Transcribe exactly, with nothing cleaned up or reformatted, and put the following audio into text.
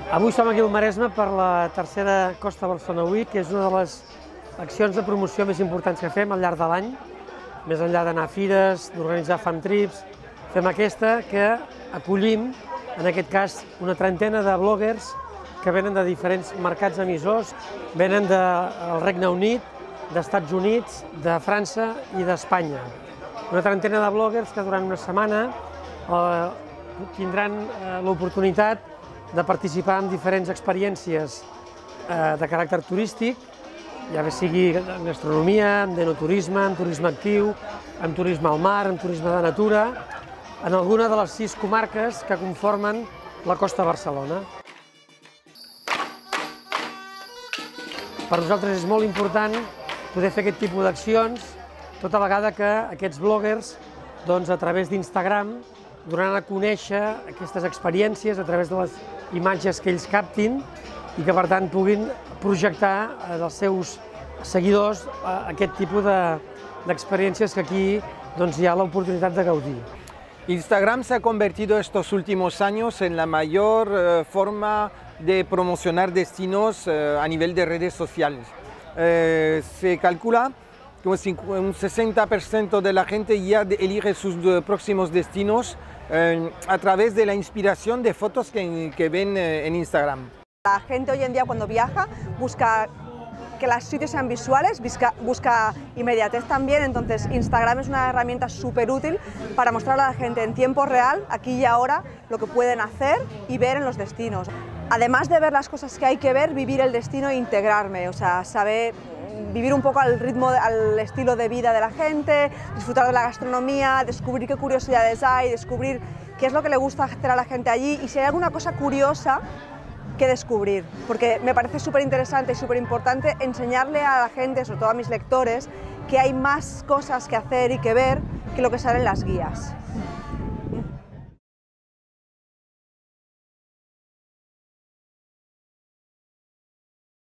Avui som aquí al Maresme per la tercera Costa Barcelona Week, que és una de les accions de promoció més importants que fem al llarg de l'any. Més enllà d'anar a fires, d'organitzar fan trips, fem aquesta que acollim, en aquest cas, una trentena de bloggers que venen de diferents mercats emissors, venen del Regne Unit, d'Estats Units, de França i d'Espanya. Una trentena de bloggers que durant una setmana eh, tindran eh, l'oportunitat de participar en diferents experiències eh, de caràcter turístic, ja bé sigui en gastronomia, en enoturisme, en turisme actiu, en turisme al mar, en turisme de natura, en alguna de les sis comarques que conformen la Costa Barcelona. Per nosaltres és molt important poder fer aquest tipus d'accions, tota vegada que aquests bloggers, doncs, a través d'Instagram, donaran a conèixer aquestes experiències a través de les imatges que ells captin i que, per tant, puguin projectar als seus seguidors aquest tipus d'experiències que aquí doncs, hi ha l'oportunitat de gaudir. Instagram se ha convertido estos últimos años en la mayor eh, forma de promocionar destinos eh, a nivel de redes sociales. Eh, se calcula que un sesenta por ciento de la gente ya elige sus próximos destinos eh, a través de la inspiración de fotos que, que ven eh, en Instagram. La gente hoy en día cuando viaja busca que los sitios sean visuales, busca, busca inmediatez también, entonces Instagram es una herramienta súper útil para mostrarle a la gente en tiempo real, aquí y ahora, lo que pueden hacer y ver en los destinos. Además de ver las cosas que hay que ver, vivir el destino e integrarme, o sea, saber vivir un poco al ritmo, al estilo de vida de la gente, disfrutar de la gastronomía, descubrir qué curiosidades hay, descubrir qué es lo que le gusta hacer a la gente allí y si hay alguna cosa curiosa que descubrir, porque me parece súper interesante y súper importante enseñarle a la gente, sobre todo a mis lectores, que hay más cosas que hacer y que ver que lo que sale en las guías.